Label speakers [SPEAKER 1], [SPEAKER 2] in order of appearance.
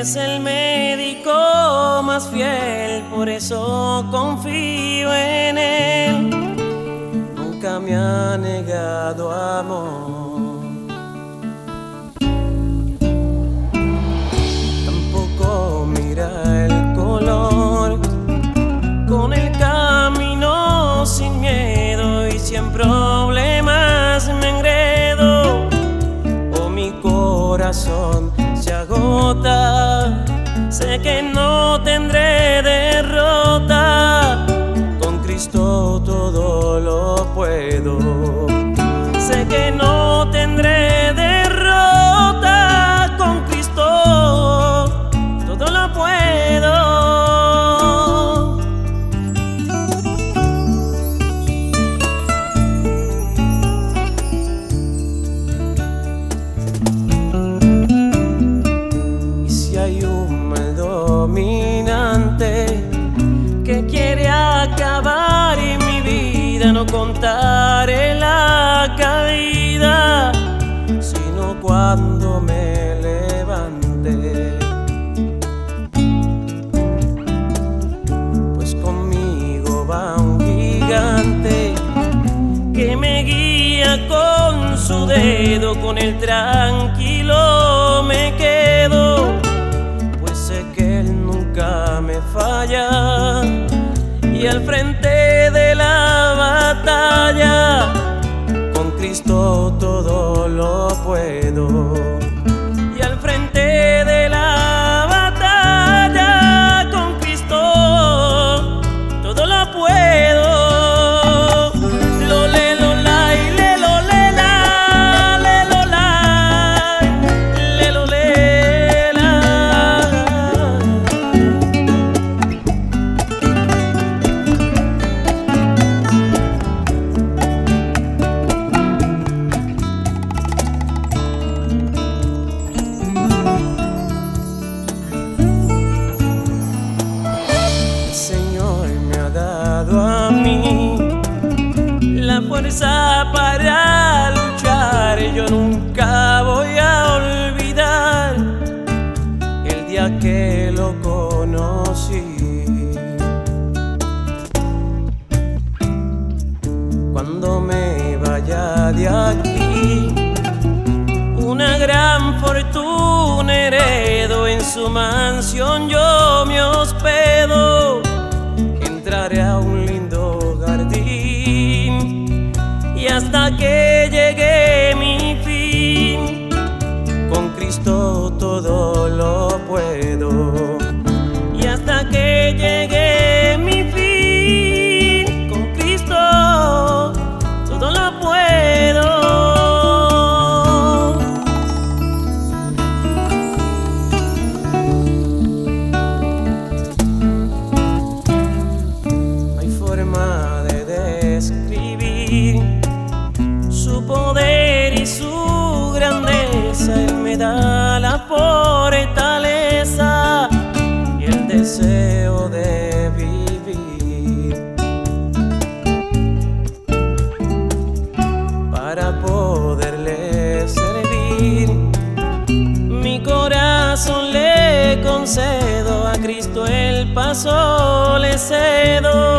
[SPEAKER 1] es el médico más fiel, por eso confío en Él. Nunca me ha negado amor, tampoco mira el color. Con el camino sin miedo y si en problemas me enredo o mi corazón se agota, sé que no tendré derrota. Con Cristo todo lo puedo. Sé que no tendré derrota. Con Cristo todo lo puedo. Que quiere acabar en mi vida, no contaré la caída, sino cuando me levante. Pues conmigo va un gigante que me guía con su dedo, con él tranquilo me quedo, pues sé que él nunca me falla. Y al frente de la batalla, con Cristo todo lo puedo. Y al frente de la batalla, con Cristo todo lo puedo. A mí la fuerza para luchar. Yo nunca voy a olvidar el día que lo conocí. Cuando me vaya de aquí, una gran fortuna heredo, en su mansión yo me hospedo. Entraré a un lindo jardín y hasta que llegue mi fin, con Cristo todo lo puedo. Y hasta que llegue mi fin, con Cristo todo lo puedo. Su poder y su grandeza, Él me da la fortaleza y el deseo de vivir para poderle servir. Mi corazón le concedo, a Cristo el paso le cedo.